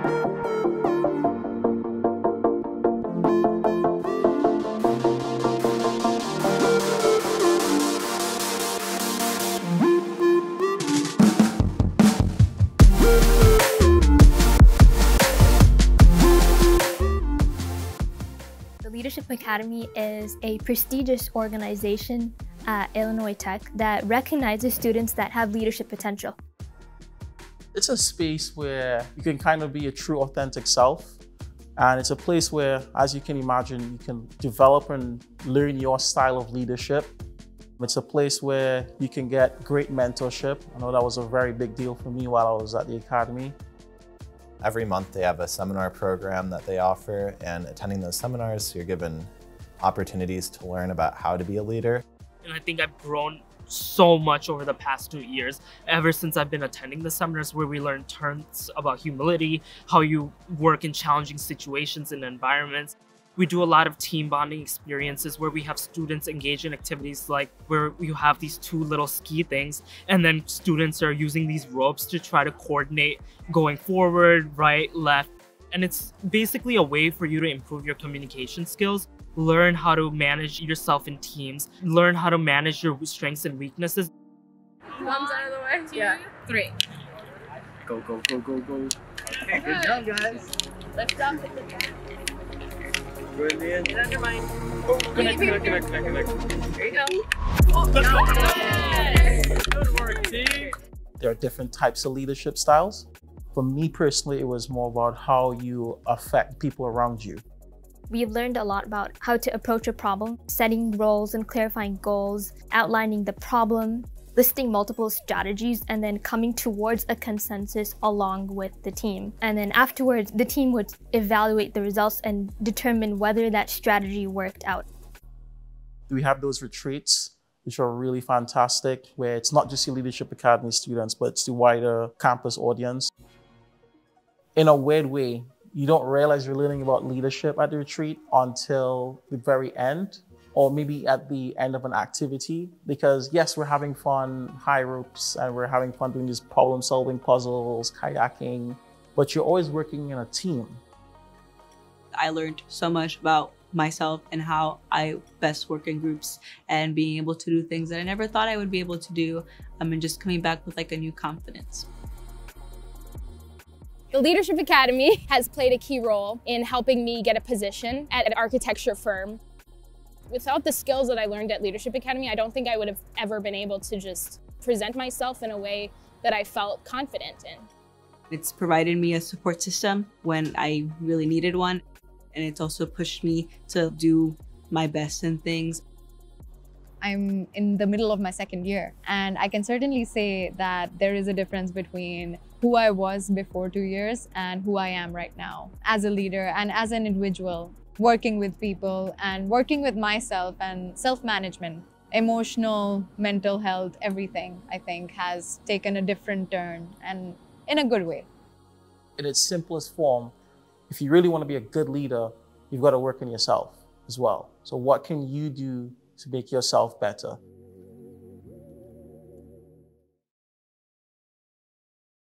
The Leadership Academy is a prestigious organization at Illinois Tech that recognizes students that have leadership potential. It's a space where you can kind of be a true, authentic self. And it's a place where, as you can imagine, you can develop and learn your style of leadership. It's a place where you can get great mentorship. I know that was a very big deal for me while I was at the academy. Every month they have a seminar program that they offer, and attending those seminars, you're given opportunities to learn about how to be a leader. And I think I've grown so much over the past 2 years, ever since I've been attending the seminars where we learn terms about humility, how you work in challenging situations and environments. We do a lot of team bonding experiences where we have students engage in activities like where you have these two little ski things, and then students are using these ropes to try to coordinate going forward, right, left. And it's basically a way for you to improve your communication skills, learn how to manage yourself in teams, learn how to manage your strengths and weaknesses. Thumbs out of the way. 2, 3. Go, go, go, go, go. Okay, good job, guys. Lift up. Brilliant. Get under mine. Oh, connect. There you go. Oh, let's go. Yes. Good work, team. There are different types of leadership styles. For me personally, it was more about how you affect people around you. We've learned a lot about how to approach a problem, setting roles and clarifying goals, outlining the problem, listing multiple strategies, and then coming towards a consensus along with the team. And then afterwards, the team would evaluate the results and determine whether that strategy worked out. We have those retreats, which are really fantastic, where it's not just your Leadership Academy students, but it's the wider campus audience. In a weird way, you don't realize you're learning about leadership at the retreat until the very end, or maybe at the end of an activity, because yes, we're having fun, high ropes, and we're having fun doing these problem-solving puzzles, kayaking, but you're always working in a team. I learned so much about myself and how I best work in groups and being able to do things that I never thought I would be able to do, and just coming back with like a new confidence. The Leadership Academy has played a key role in helping me get a position at an architecture firm. Without the skills that I learned at Leadership Academy, I don't think I would have ever been able to just present myself in a way that I felt confident in. It's provided me a support system when I really needed one, and it's also pushed me to do my best in things. I'm in the middle of my second year, and I can certainly say that there is a difference between who I was before 2 years and who I am right now as a leader and as an individual, working with people and working with myself and self-management. Emotional, mental health, everything, I think, has taken a different turn, and in a good way. In its simplest form, if you really want to be a good leader, you've got to work on yourself as well. So what can you do to make yourself better?